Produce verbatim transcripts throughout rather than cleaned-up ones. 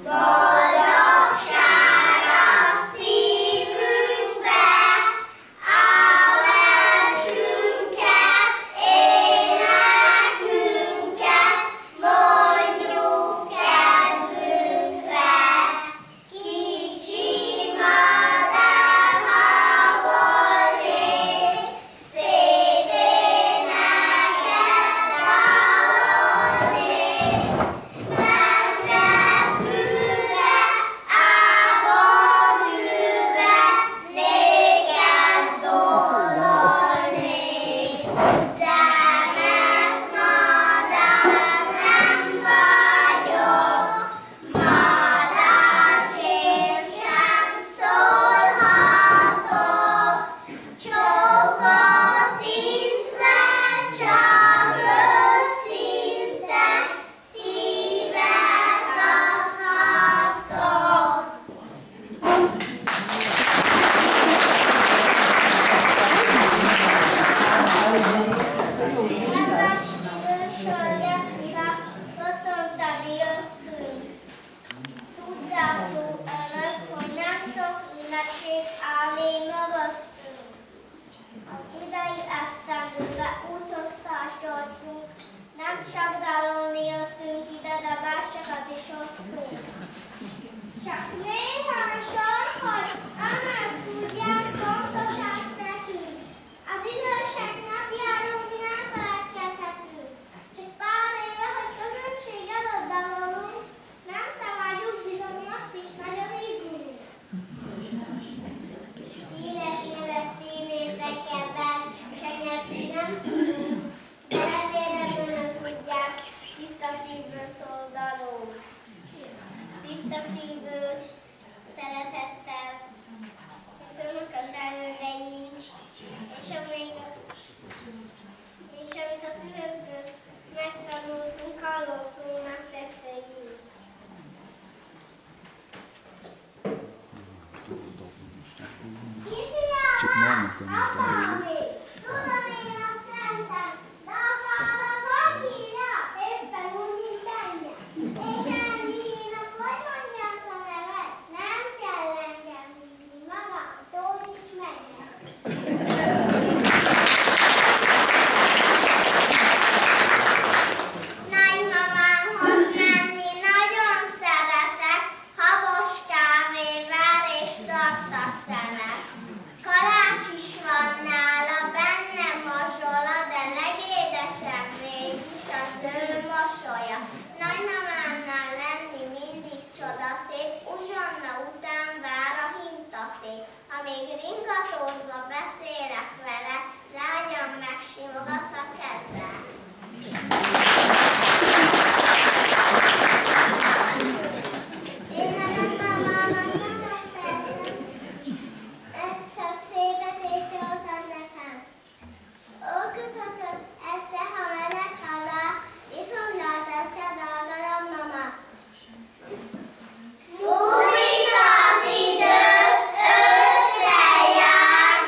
Múlik az idő, összejár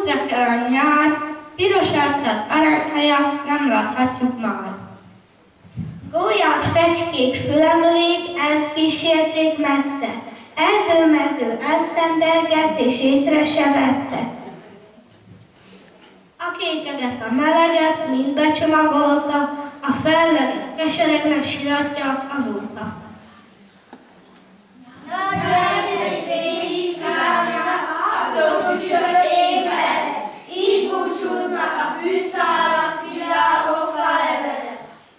útra kell a nyár, piros arcát aranyhaja nem láthatjuk már. Gólyák, fecskék fülemülék elkísérték messze, erdőmező elszendergett és észre se vette. A kékeget, a meleget mind becsomagolta, a fellegek keseregnek siratja azóta. Nagy esztény szárnynak, apró tüsödékben, így búcsúznak a fűszálak, virágok falevelek.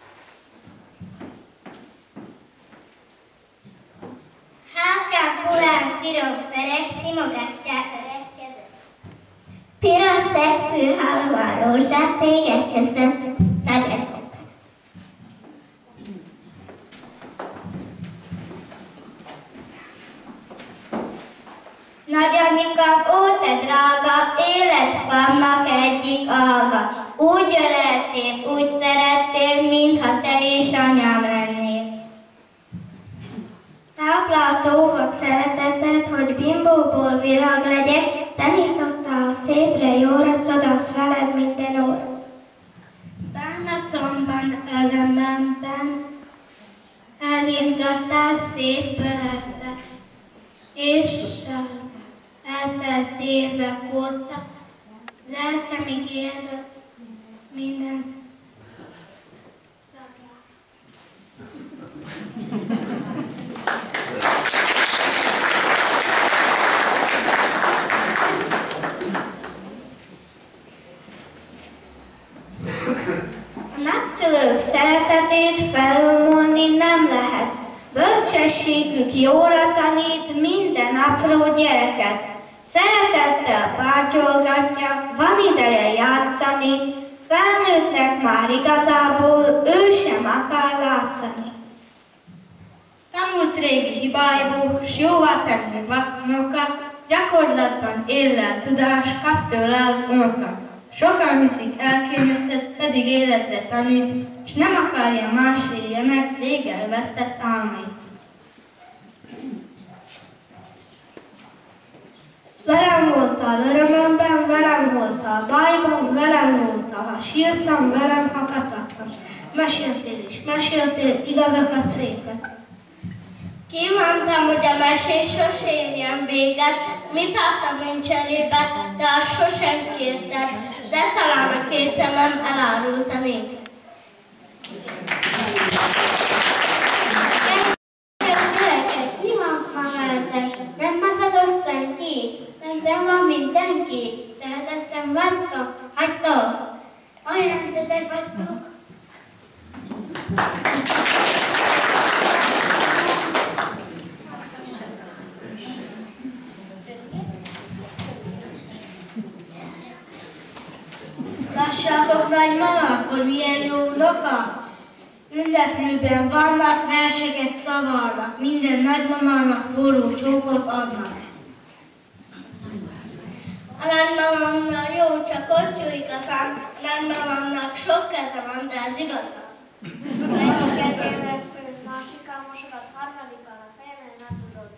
Hálkán, pulán, szirok, pereg, simogatják a rekkedet. Piros szegfű, halván, rózsát, téged köszönt, nagyon sok. Nagyanyikám, ó te drága, életfamnak egyik ága. Úgy öleltél, úgy szerettél, mintha te is anyám lennél. Tápláltó volt szereteted, hogy bimbóból virág legyek, tanítottál szépre, jóra, csodás veled minden óra. Bánatomban, örömömben elindgattál szép beletre, és az eltelt évek óta lelkemig ér minden szavát. A nagyszülők szeretetét felülmúlni nem lehet. Bölcsességük jóra tanít minden apró gyereket. Szeretettel pátyolgatja, van ideje játszani, felnőttnek már igazából ő sem akar látszani. Tanult régi hibáiból, s jóvá tenni unoka, gyakorlatban érlel tudás, kap tőle az unoka. Sokan hiszik elkémeztet, pedig életre tanít, s nem akarja más élje meg rég elvesztett álmait. Velem voltál örömömben, velem voltál bajban, velem voltál, ha sírtam, velem, ha kacagtam. Meséltél is, meséltél igazokat, szépet. Kívántam, hogy a mesés sose érjen véget, mit adtam én cserébe, de azt sosem kérted, de talán a két szemem elárulta még. Gyerekek, mi van ma veletek? Nem mazados senki? Szerintem van mindenki. Szereteszem vagytok? Hagytok? Olyan rendesek vagytok? Lássátok, nagymamák, hogy milyen jó unoka! Ünneplőben vannak, verseket szavalnak, minden nagymamának forró csókot adnak. A nagymamámnak jó, csak ott jó igazán, a nagymamámnak sok keze van, de ez igazán. Egyik kezének főz, másikkal mosogat, harmadikkal a fejemben nem tudod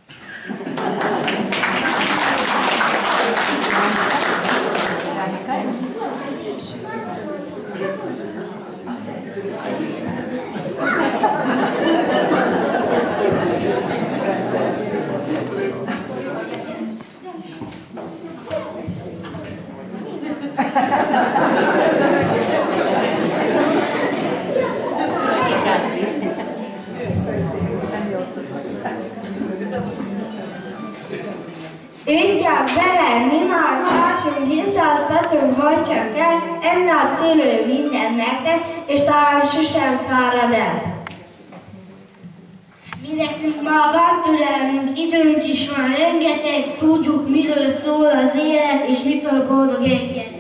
Ügyjön vele, mi már társunk, hintáztatunk, hogy csak el, enne a szülő mindent megtesz, és talán sosem fárad el. Mi nekünk már van türelmünk, időnk is van rengeteg, tudjuk, miről szól az élet, és mitől boldog engedni.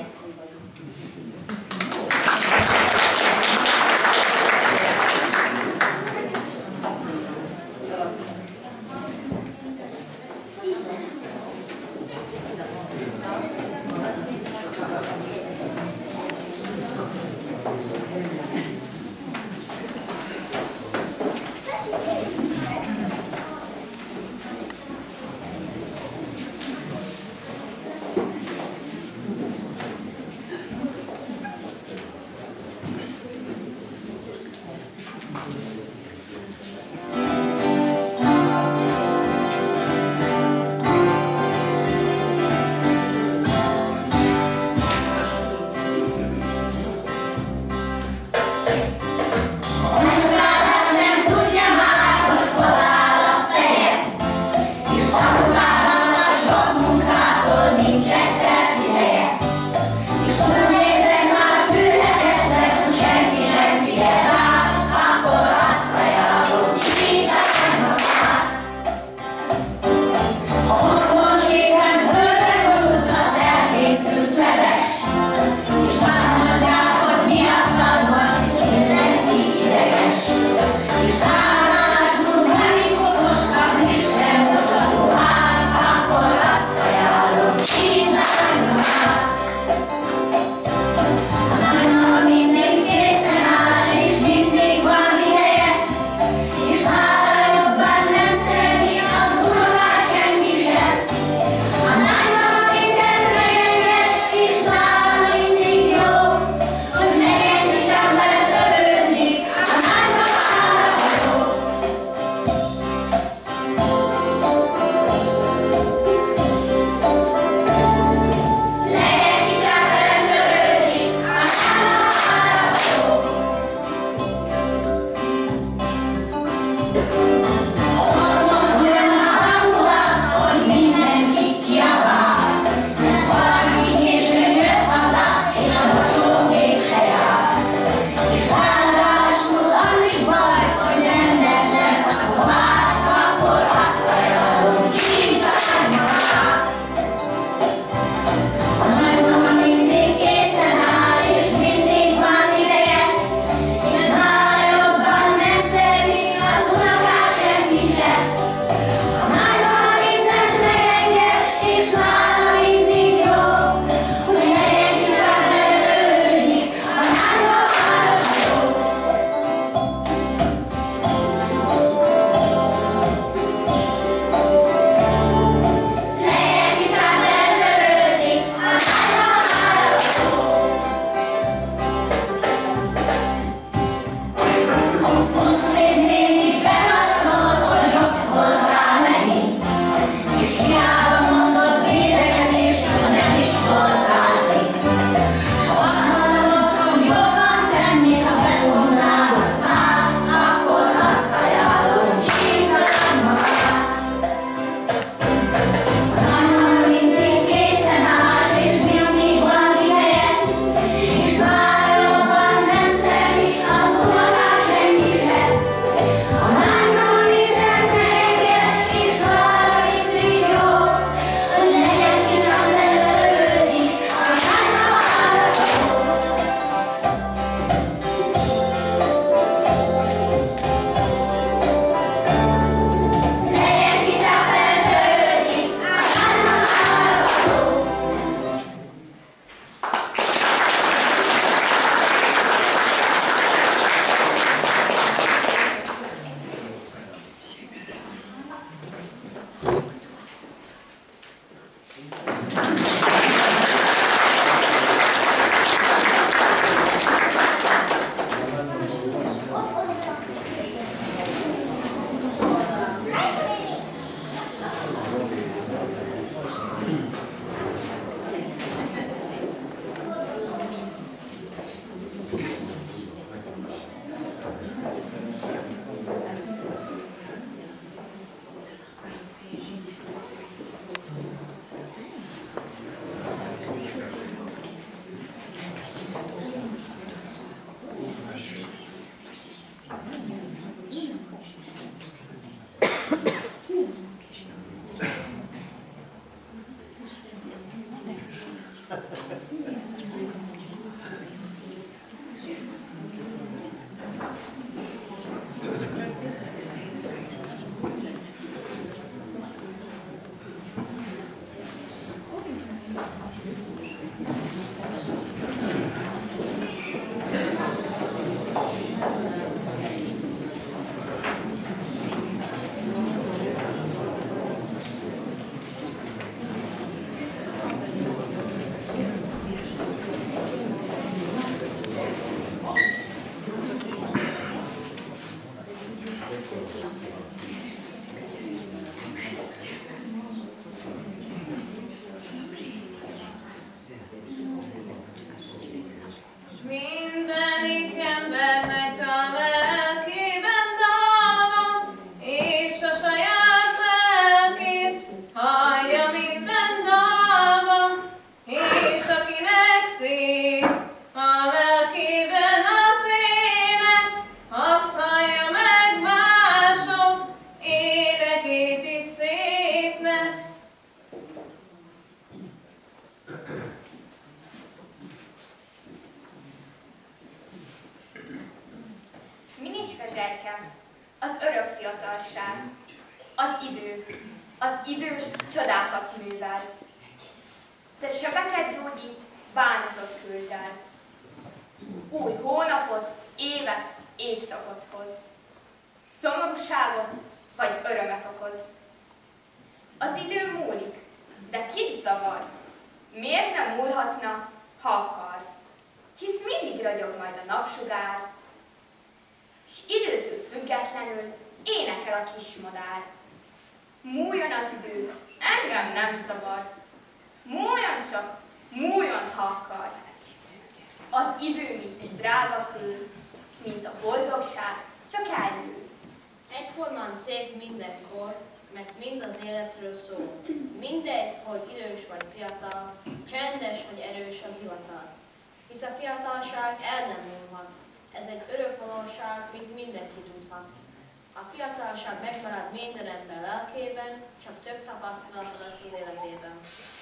rejke, az örök fiatalság, az idő, az idő csodákat művel. Sebeket gyógyít, bánatot küld el. Új hónapot, évet, évszakot hoz. Szomorúságot vagy örömet okoz. Az idő múlik, de kit zavar? Miért nem múlhatna, ha akar? Hisz mindig ragyog majd a napsugár, s időtől függetlenül énekel a kismadár. Múljon az idő, engem nem zavar. Múljon csak, múljon, ha akar. Az idő, mint egy drága kő, mint a boldogság, csak eljön. Egyformán szép mindenkor, mert mind az életről szól. Mindegy, hogy idős vagy fiatal, csendes vagy erős az hivatal. Hisz a fiatalság el nem múlhat. Ez egy örök valóság, mit mindenki tudhat. A fiatalság megmarad minden ember lelkében, csak több tapasztalata lesz az életében.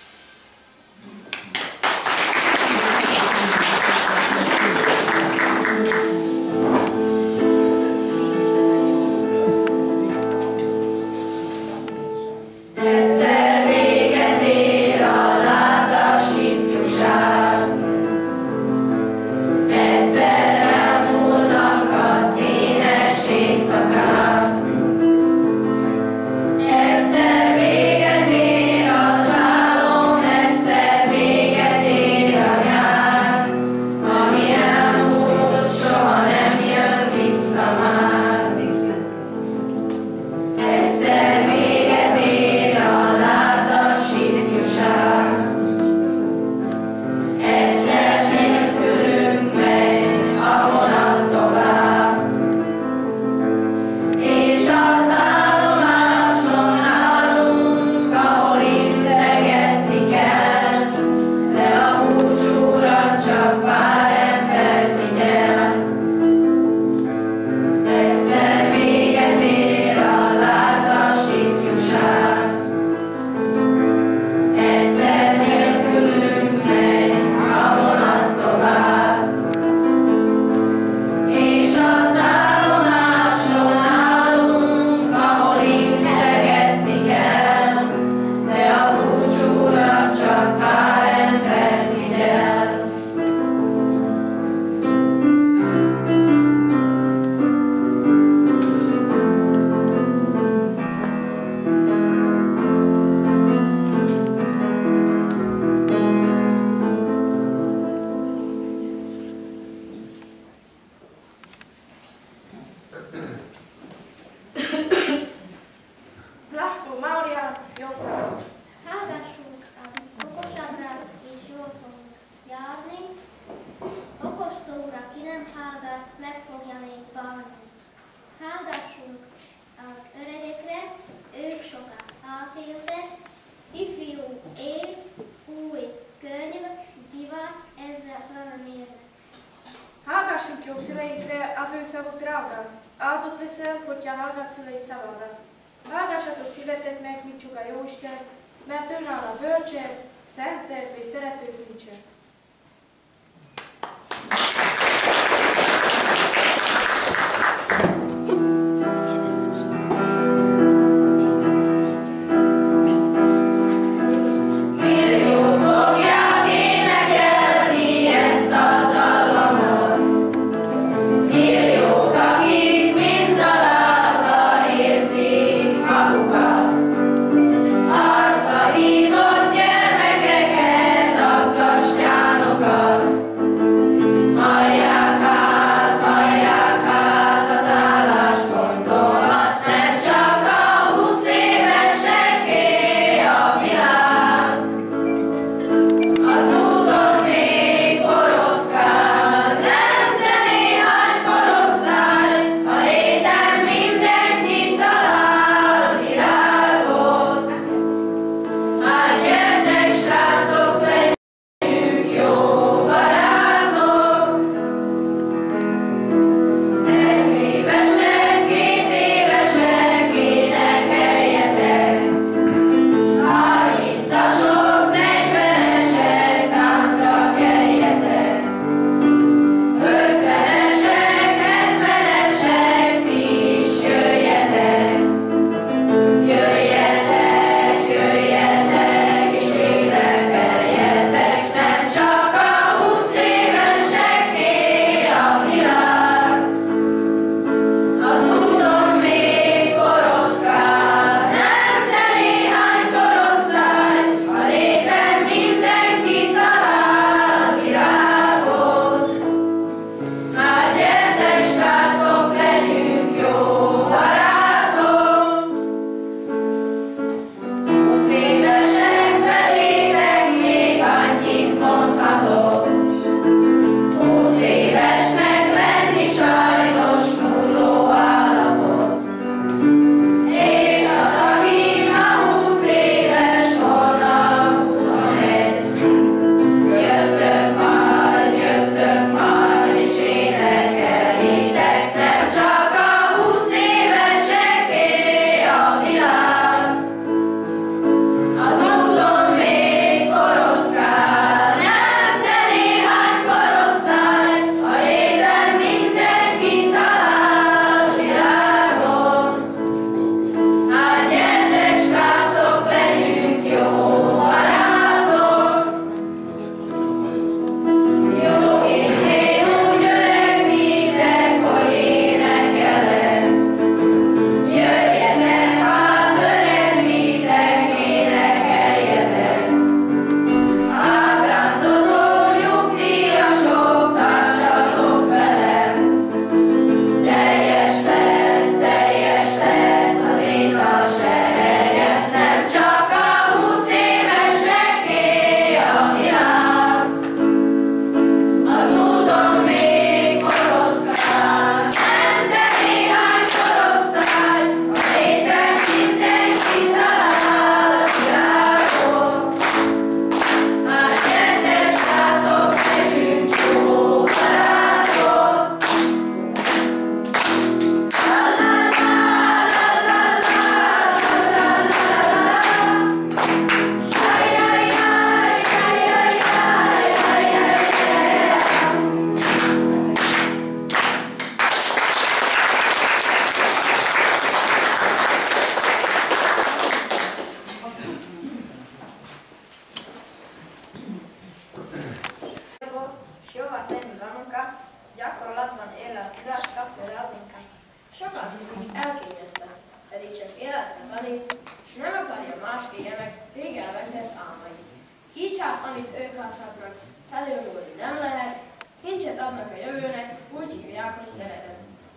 Egyszer véget ér a lázas ifjúság, egyszer elmúlnak a színes éjszakák, egyszer véget ér az álom, egyszer véget ér a nyár, ami elmúlt, soha nem jön vissza már. Egyszer véget ér a lázas ifjúság, egyszer nélkülünk megy a vonat tovább, és az állomáson állunk, ahol integetni kell, de a búcsúra csak pár ember figyel. Egyszer véget ér a lázas ifjúság, egyszer nélkülünk megy a vonat tovább, és az állomáson állunk, ahol integetni kell, de a búcsúra csak pár ember figyel. Blasco, Maurián, Jonka. Hallgassunk az okosabbra, és jól fogunk járni. Okos szóra, ki nem hallgat, meg fogja még bánni. Hallgassunk az öregekre, ők sokat átéltek. Ifjú ész, új könyv, divat, ezzel fel nem érnek. Hallgassunk jó szüleinkre, az ő szavuk drága. Áldott leszel, hogyha hallgat szüleid szavára. Hallgassatok szíveteknek, mit csuk a Jóisten, mert önálló bölcsek, szentebb és szeretőbb nincsen. Millió fogják énekelni ezt a dallamot, milliók, akik mind találva érzik magukat. Arcra hívott gyermekeket aggassák érlelt tudást kap tőle az unoka. Sokan hiszik, elkényeztet, pedig csak életre tanít, és nem akarja másképp meg rég elveszett álmait. Így hát, amit ők adhatnak, felülmúlni nem lehet, kincset adnak a jövőnek, úgy hívják, hogy szeretet.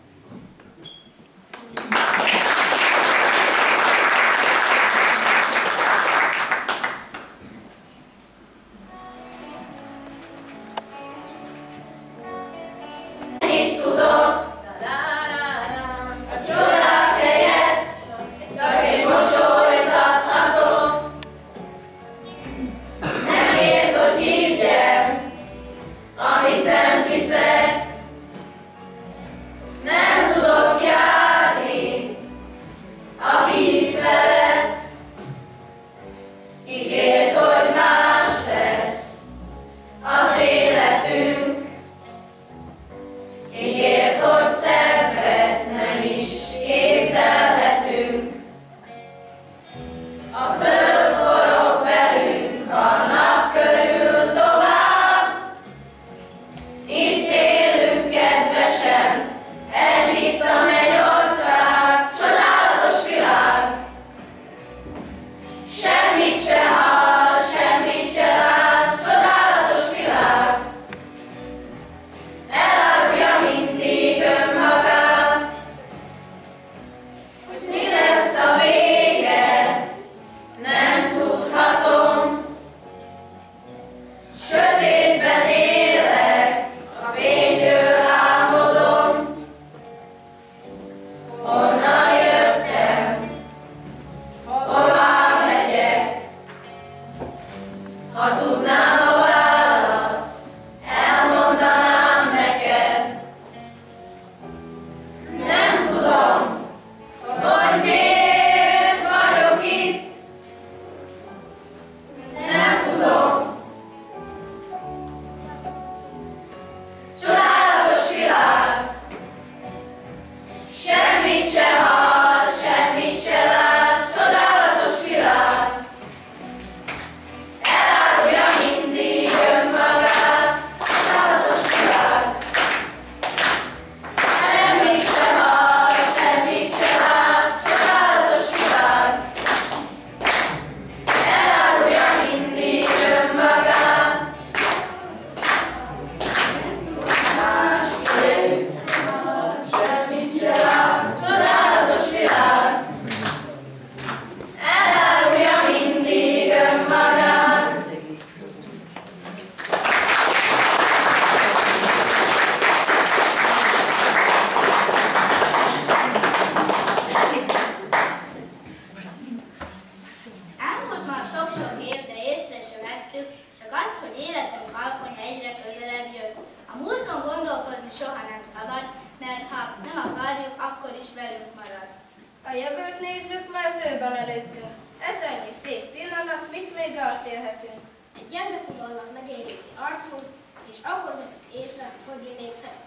A jövőt nézzük, mert őben előttünk. Ez ennyi szép pillanat, mit még átélhetünk. Egy gyenge fogalmat megérinti arcunk, és akkor veszük észre, hogy mi még szeretünk.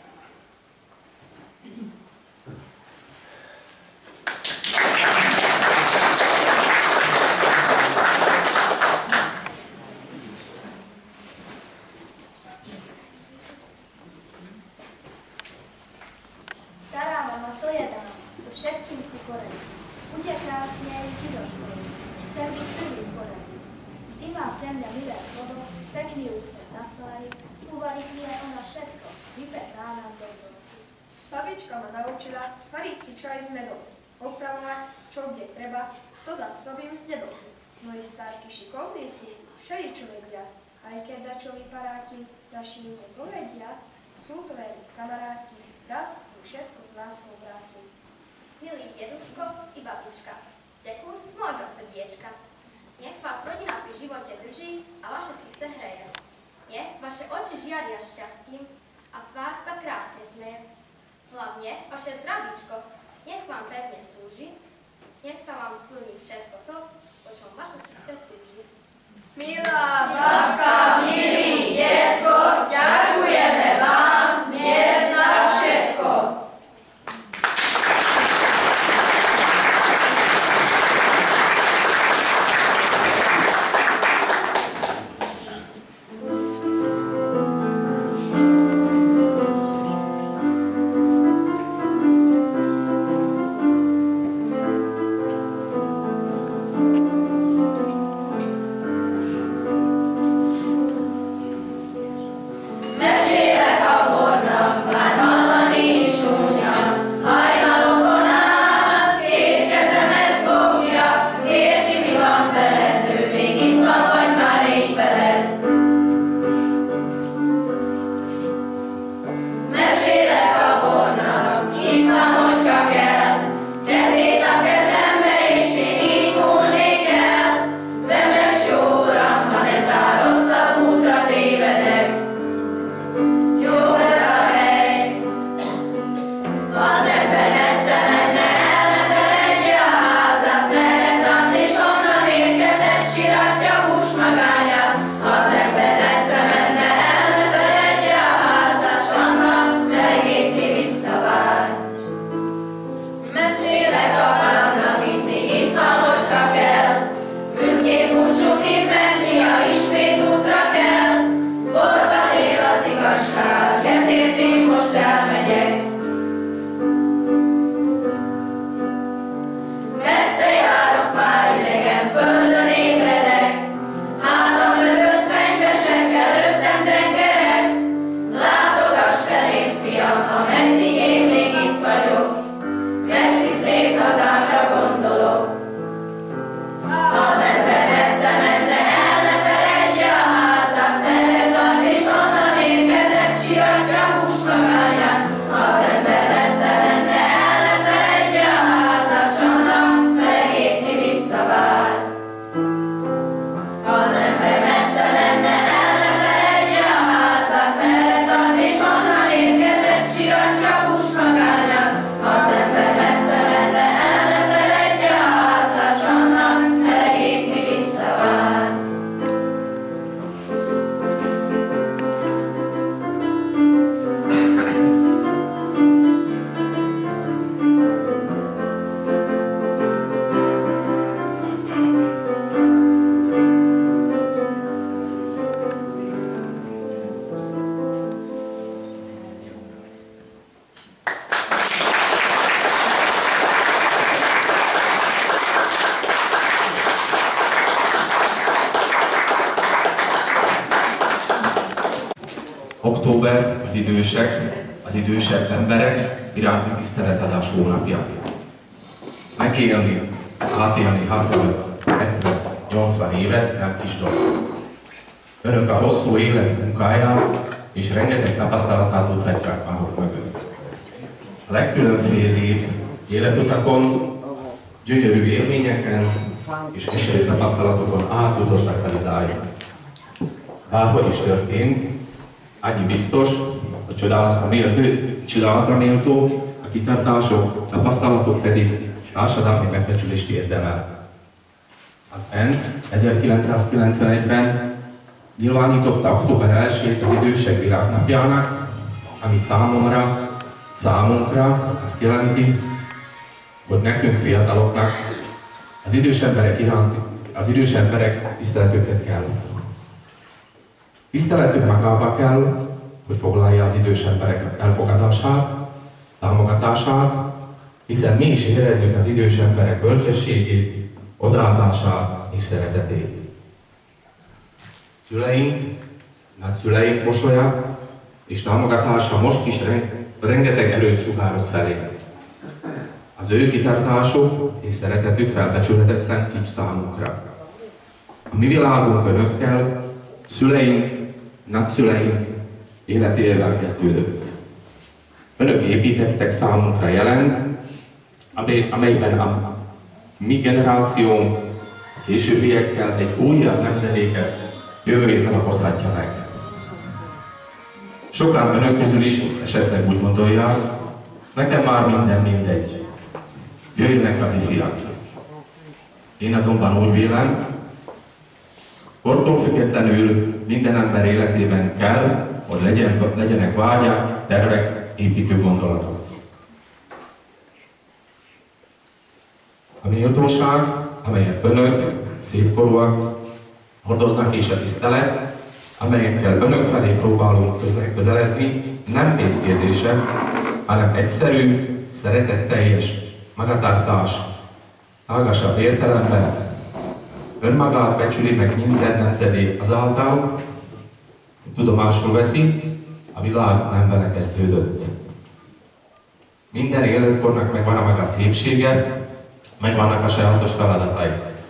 Stará mama, to je dama, so všetkým si poradí. Bude krásne aj ty do školy. Chcem byť prvý v poradí. Vždy má pre mňa milé slovo, pekný úsmev na tvári, uvarí mi aj ona všetko, vypetná nám do dobrosti. Babička ma naučila variť si čaj s medom, opravovať, čo kde treba, to zas robím s dedom. Moji starky šikovní si, všeličo vedia, aj keď dačo vyparáti, naši im povedia, sú to verní kamaráti, brat mu všetko z láskou vráti. Milý deduško i babička, ste kus môjho srdiečka. Nech vás rodina pri živote drží a vaše srdce hreje. Nech vaše oči žiaria šťastím a tvár sa krásne smeje. Hlavne vaše zdravíčko, nech vám pevne slúži, nech sa vám splní všetko to, po čom vaše srdce túži. Milá babka, milý detko, ďakujeme vám dnes za všetko. most elmegyek. Messze járok, már idegen földön ébredek, hátam mögött fenyvesek, előttem tengerek. Látogass felém, fiam, ameddig én még itt vagyok, messzi szép hazámra gondolok. Ha az ember messze menne, el ne feledje a házát, merre tart és onnan érkezett, csiratja a hús magányát. Ha az ember messze menne, el ne feledje a házát, s annak melegépni visszavár. Ha az ember messze menne, el ne feledje a házát, merre tart és onnan érkezett, csiratja a hús magányát. Ha az ember messze menne, el ne feledje a házát, s annak melegépni visszavár. Október az idősek, az idősebb emberek iránti tiszteletadás hónapja. Megélni, átélni hatvanöt, hetven, nyolcvan évet nem kis dolog. Önök a hosszú élet munkáját és rengeteg tapasztalatát tudhatják maguk mögött. A legkülönfélébb életutakon, gyönyörű élményeken és keserű tapasztalatokon át jutottak el idáig. Bárhogy is történt, annyi biztos, a csodálatra méltó, csodálatra méltó, a kitartások, tapasztalatok pedig társadalmi megbecsülést érdemel. Az ENSZ ezerkilencszázkilencvenegyben nyilvánította október elsejét az idősek világnapjának, ami számomra, számunkra azt jelenti, hogy nekünk fiataloknak az idős emberek iránt, az idős emberek tiszteletüket kell. Tiszteletünk magába kell, hogy foglalja az idős emberek elfogadását, támogatását, hiszen mi is érezzük az idős emberek bölcsességét, odaadását és szeretetét. Szüleink, nagyszüleink mosolya és támogatása most is rengeteg erőt sugároz felé. Az ő kitartásuk és szeretetük felbecsülhetetlen kincs számunkra. A mi világunk önökkel, szüleink, nagyszüleink életével kezdődött. Önök építettek számunkra jelent, amelyben a mi generációnk későbbiekkel egy újabb nemzedéket, jövőjét alapozhatja meg. Sokan önök közül is esetleg úgy gondolják, nekem már minden mindegy. Jöjjenek az ifjak. Én azonban úgy vélem, kortól függetlenül minden ember életében kell, hogy legyen, legyenek vágyak, tervek, építő gondolatok. A méltóság, amelyet önök, szépkorúak, hordoznak, és a tisztelet, amelyekkel önök felé próbálunk közeledni, nem pénzkérdése, hanem egyszerű, szeretetteljes magatartás, tágasabb értelemben, önmagát becsüli meg minden nemzedék azáltal, hogy tudomásul veszi, a világ nem vele kezdődött. Minden életkornak megvan a maga szépsége, megvannak a sajátos feladatai.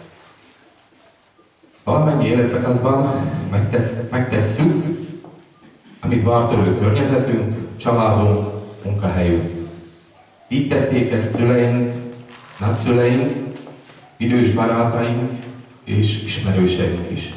Valamennyi életszakaszban megtesz, megtesszük, amit vár tőlünk környezetünk, családunk, munkahelyünk. Így tették ezt szüleink, nagyszüleink, idős barátaink és ismerőseink is.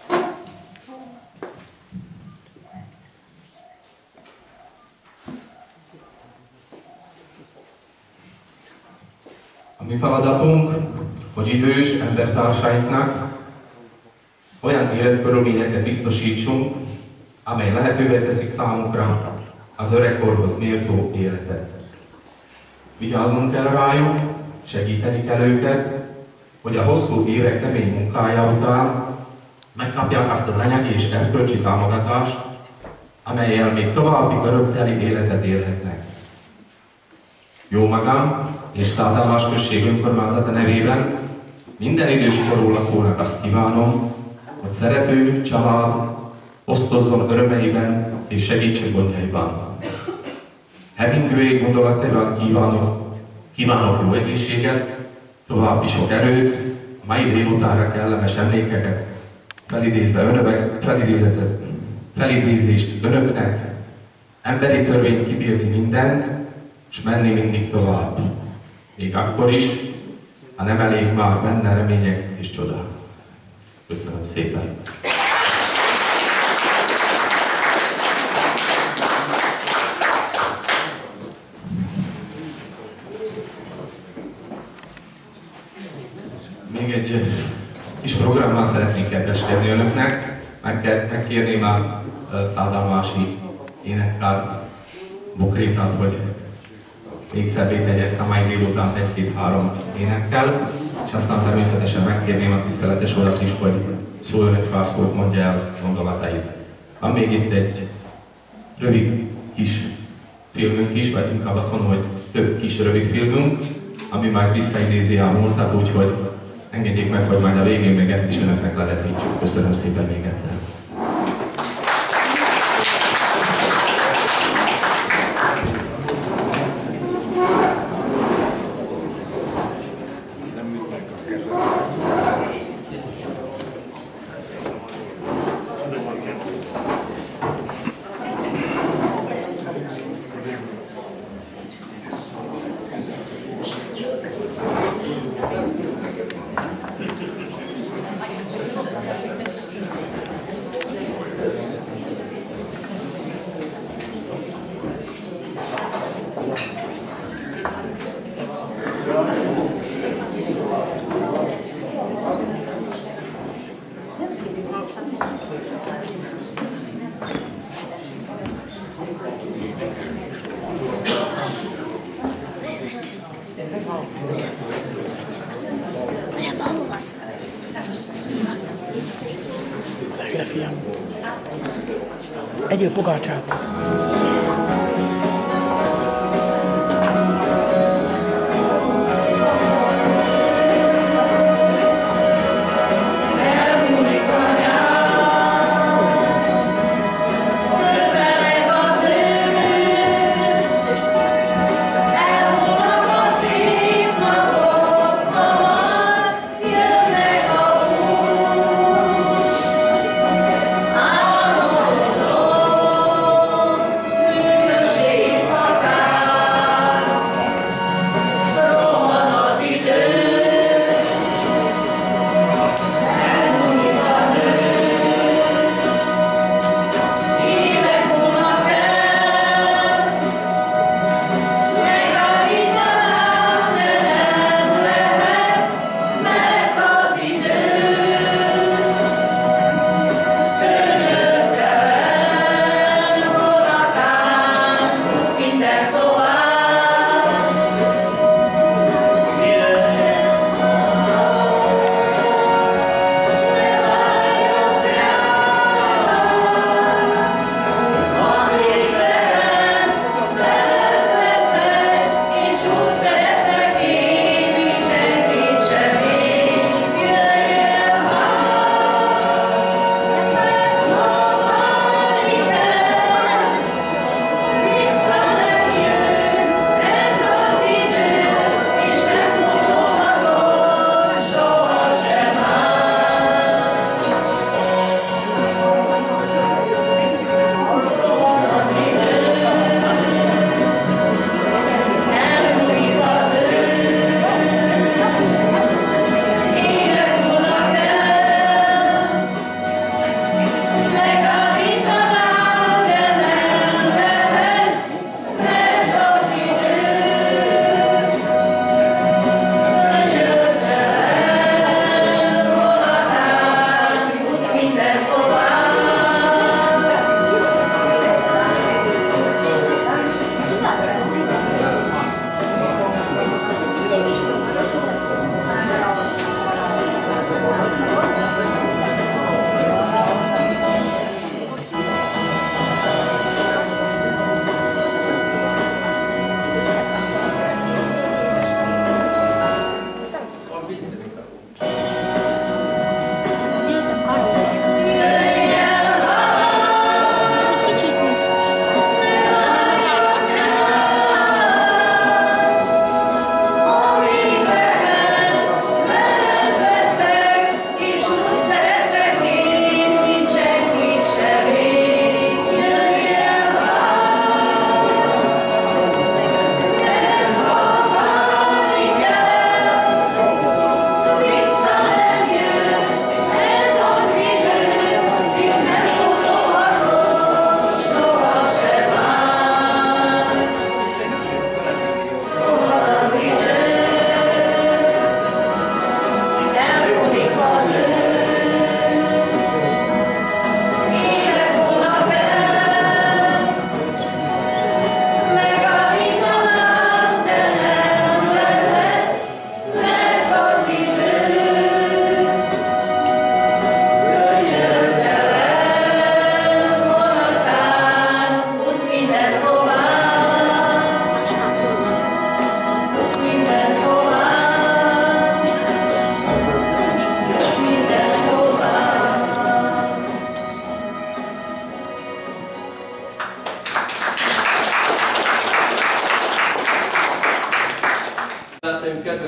A mi feladatunk, hogy idős embertársainknak olyan életkörülményeket biztosítsunk, amely lehetővé teszik számunkra az öregkorhoz méltó életet. Vigyáznunk kell rájuk, segíteni kell őket, hogy a hosszú évek kemény munkája után megkapják azt az anyagi és erkölcsi támogatást, amellyel még további örömteli életet élhetnek. Jó magam és Száltalmás község önkormányzata nevében minden időskorú lakónak azt kívánom, hogy szerető család osztozzon örömeiben és segítsen gondjaiban. Hemingway gondolatával kívánok, kívánok jó egészséget, további sok erőt, a mai délutánra kellemes emlékeket, felidézve önöknek, felidézést önöknek, emberi törvény kibírni mindent, és menni mindig tovább. Még akkor is, ha nem elég már benne remények és csoda. Köszönöm szépen! Még egy kis programmal szeretnénk kedveskedni önöknek. Megkérném a szádalmási énekkárt, Bukrétát, hogy még szebbé tegye ezt a mai délutánt egy-két-három énekkel, és aztán természetesen megkérném a tiszteletes urat is, hogy szóljon egy pár szót, mondja el gondolatait. Van még itt egy rövid kis filmünk is, vagy inkább azt mondom, hogy több kis rövid filmünk, ami majd visszaidézi a múltat, úgyhogy engedjék meg, hogy majd a végén még ezt is önöknek levetítsük. Köszönöm szépen még egyszer. Egyél pogácsát! Álmodozom,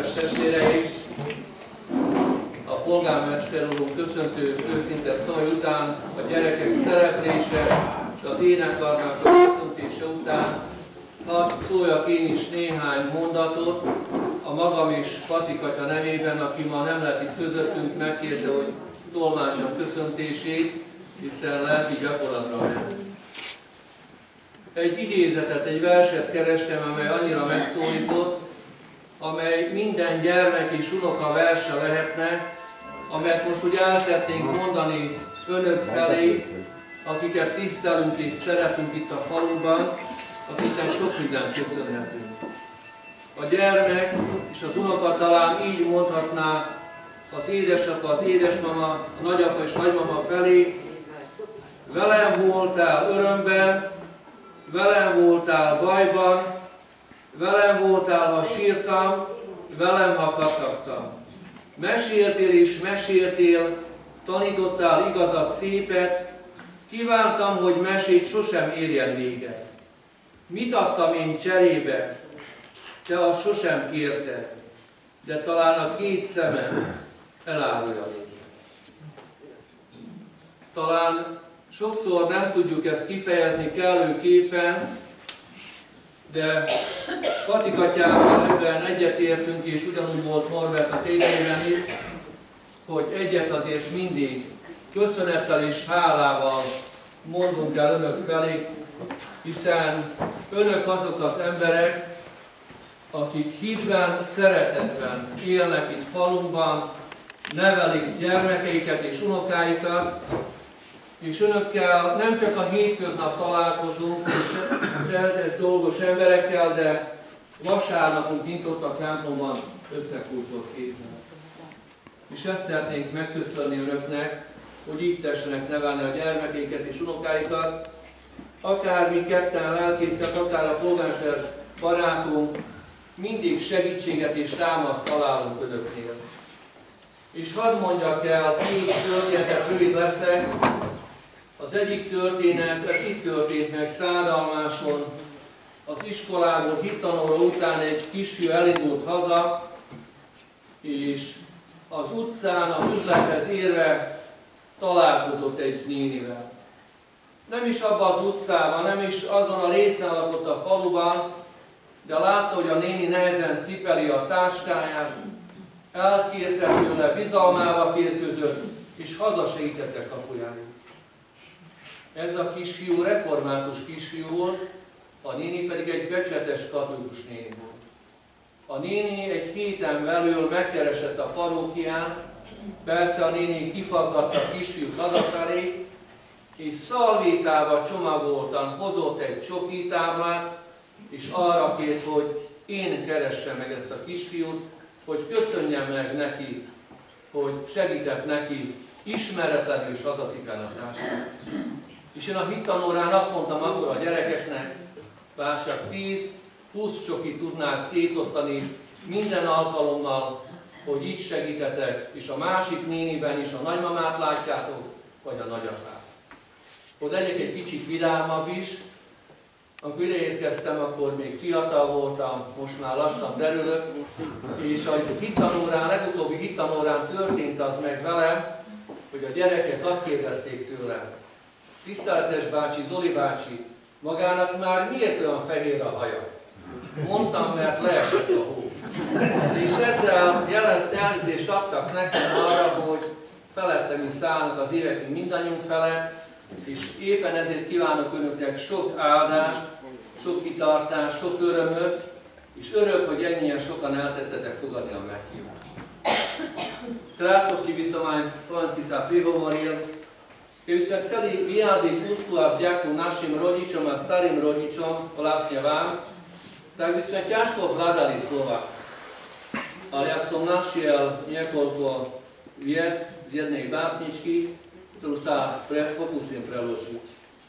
kedves testvéreim! A polgármester úr köszöntő őszinte szó után, a gyerekek szereplése és az énekarnak a köszöntése után hadd szóljak én is néhány mondatot a magam és Patikatya nevében, aki ma nem lehet itt közöttünk, megkérte, hogy tolmácsam köszöntését, hiszen lelki gyakorlatra ment. Egy idézetet, egy verset kerestem, amely annyira megszólított, amely minden gyermek és unoka verse lehetne, amelyet most úgy el szeretnénk mondani önök felé, akiket tisztelünk és szeretünk itt a faluban, akiknek sok mindent köszönhetünk. A gyermek és az unoka talán így mondhatná az édesapa, az édesmama, a nagyapa és nagymama felé: velem voltál örömben, velem voltál bajban, velem voltál, ha sírtam, velem, ha kacagtam. Meséltél és meséltél, tanítottál igazat, szépet, kívántam, hogy mesét sosem érjen véget. Mit adtam én cserébe? Te azt sosem kérted, de talán a két szemem elárulja néked. Talán sokszor nem tudjuk ezt kifejezni kellőképpen, de Patikatyával ebben egyetértünk, és ugyanúgy volt Norbert a tédeiben is, hogy egyet azért mindig köszönettel és hálával mondunk el önök felé, hiszen önök azok az emberek, akik hitben, szeretetben élnek itt falunkban, nevelik gyermekeiket és unokáikat, és önökkel nem csak a hétköznap találkozunk, és rendes dolgos emberekkel, de vasárnapunk nyitott a templomban összekultott kézzel. És ezt szeretnénk megköszönni önöknek, hogy így tessenek nevelni a gyermekeiket és unokáikat, akár mi ketten lelkészek, akár a polgármester barátunk, mindig segítséget és támaszt találunk önöknél. És hadd mondjak el, két történetet, rövid leszek. Az egyik történet, ez itt történt meg Szádalmáson, az iskolából hittanóra után egy kisfiú elindult haza, és az utcán, az üzlethez érve találkozott egy nénivel. Nem is abban az utcában, nem is azon a részen lakott a faluban, de látta, hogy a néni nehezen cipeli a táskáját, elkérte tőle, bizalmába férközött, és hazasegítette kapujáig. Ez a kisfiú református kisfiú volt, a néni pedig egy becsületes katolikus néni volt. A néni egy héten belül megkeresett a parókián, persze a néni kifaggatta a kisfiút hazafelé, és szalvétába csomagoltan hozott egy csokitáblát, és arra kért, hogy én keressem meg ezt a kisfiút, hogy köszönjem meg neki, hogy segített neki ismeretlenül is hazacipelni a társát. És én a hittanórán azt mondtam akkor a gyerekeknek, bár csak tíz-húsz csokit tudnák szétosztani minden alkalommal, hogy így segítetek, és a másik néniben is a nagymamát látjátok, vagy a nagyapát. Hogy legyek egy kicsit vidámabb is, amikor ide érkeztem, akkor még fiatal voltam, most már lassan derülök, és a hittanórán, legutóbbi hittanórán történt az meg velem, hogy a gyerekek azt kérdezték tőlem: tiszteletes bácsi, Zoli bácsi, magának már miért olyan fehér a haja? Mondtam, mert leesett a hó. És ezzel jelzést adtak nekem arra, hogy felettem is szállnak az évek mindannyiunk felett, és éppen ezért kívánok önöknek sok áldást, sok kitartást, sok örömöt, és örök, hogy ennyien sokan eltetszettek fogadni a meghívást. Krátko si by som aj slovensky sa prihovoril. Keby sme chceli vyjadriť úctu a vďaku našim rodičom a starým rodičom, vlastne vám, tak by sme ťažko hľadali slova. Ale ja som našiel niekoľko vied z jednej básničky, ktorú sa pre, pokúsim preložiť.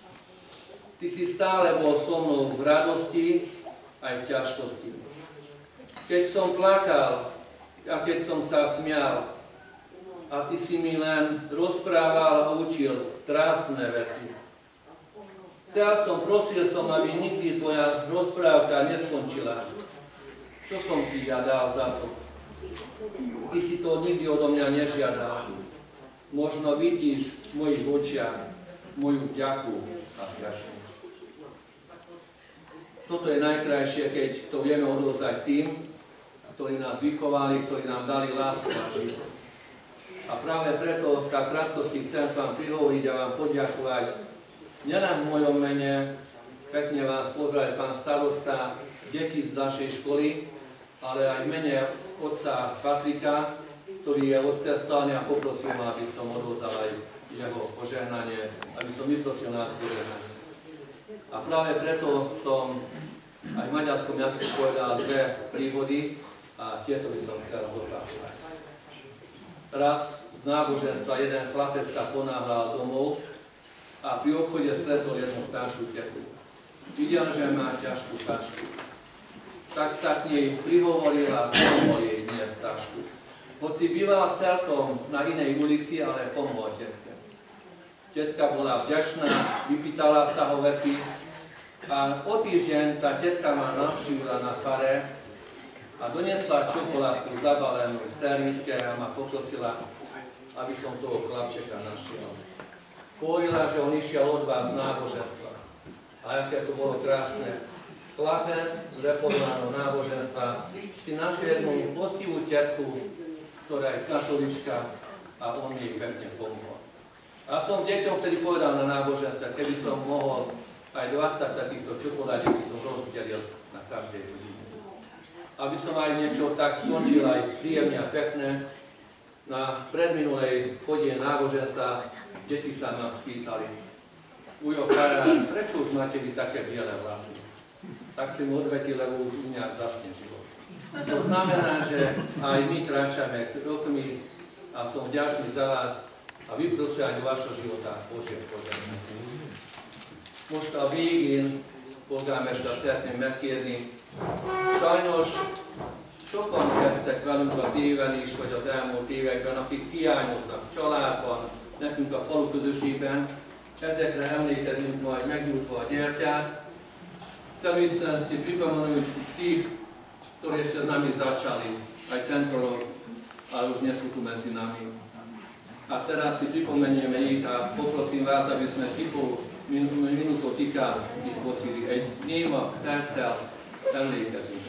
Ty si stále bol so mnou v radosti aj v ťažkosti. Keď som plakal a keď som sa smial, a ty si mi len rozprával a učil krásne veci. Chcel som, prosil som, aby nikdy tvoja rozprávka neskončila. Čo som ti ja dal za to? Ty si to nikdy odo mňa nežiadal. Možno vidíš v mojich očiach moju vďaku a vďačnosť. Toto je najkrajšie, keď to vieme odovzdať tým, ktorí nás vychovali, ktorí nám dali lásku a život. A práve preto sa v krátkosti chcem vám prihovoriť a vám poďakovať nielen v mojom mene, pekne vás pozdraviť pán starosta, deti z našej školy, ale aj v mene otca Patrika, ktorý je odcestaný a poprosil ma, aby som odovzdal aj jeho požehnanie, aby som vyprosil nás požehnanie. A práve preto som aj v maďarskom jazyku povedal dve príhody a tieto by som chcel zopakovať. Raz z náboženstva jeden chlapec sa ponáhľal domov a pri obchode stretol jednu staršiu tetu. Videl, že má ťažkú tašku. Tak sa k nej prihovoril a pomohol jej dnes tašku. Hoci býval celkom na inej ulici, ale pomohol tetke. Tetka bola vďačná, vypýtala sa ho veci a o týždeň tá tetka ma navštívila na fare a doniesla čokoládku zabalenú v servítke a ma poprosila, aby som toho chlapčeka našiel. Hovorila, že on išiel od vás z náboženstva. A aké to bolo krásne. Chlapec z reformárneho náboženstva si našiel jednu postivú tetku, ktorá je katolička a on jej pekne pomohol. A som deťom vtedy povedal na náboženstve, keby som mohol aj dvadsať takýchto čokoládiek by som rozdelil na každej rodine. Aby som aj niečo tak skončil aj príjemne a pekné, na predminulej chodie náboženstva deti sa ma spýtali: Ujo, farár, prečo už máte vy také biele vlasy? Tak si mu odvetil, lebo už u mňa zasnežilo. To znamená, že aj my kráčame rokmi a som vďačný za vás a vyprosujem do vašho života Božie požehnanie. Most a végén, polgármester, szeretném megkérni, sajnos sokan kezdtek velünk az éven is, vagy az elmúlt években, akik hiányoznak családban, nekünk a falu közösségben. Ezekre emlékezünk majd megnyújtva a gyertyát. Chcem si pripomenúť tých, ktorí ešte s nami začali, aj tento rok, ale už nie sú tu medzi nami. A teraz si pripomenieme ich a poprosím vás, aby sme tipou minútou ticha ich posíli. Egy néma perccel emlékezünk.